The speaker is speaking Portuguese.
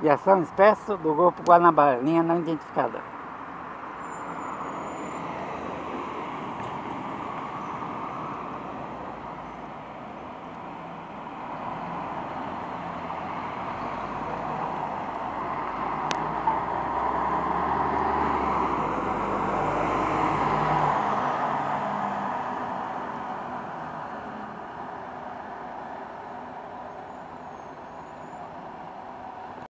e ação expresso do Grupo Guanabara, linha não identificada.